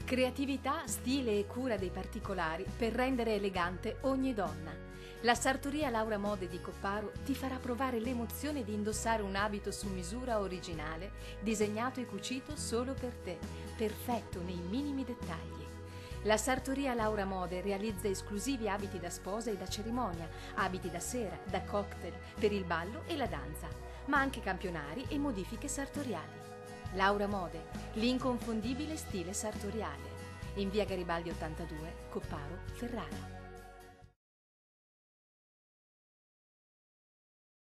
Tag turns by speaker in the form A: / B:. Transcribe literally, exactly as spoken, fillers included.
A: Creatività, stile e cura dei particolari per rendere elegante ogni donna. La sartoria Laura Mode di Copparo ti farà provare l'emozione di indossare un abito su misura originale, disegnato e cucito solo per te, perfetto nei minimi dettagli. La sartoria Laura Mode realizza esclusivi abiti da sposa e da cerimonia, abiti da sera, da cocktail, per il ballo e la danza, ma anche campionari e modifiche sartoriali. Laura Mode, l'inconfondibile stile sartoriale. In via Garibaldi ottantadue, Copparo, Ferrara.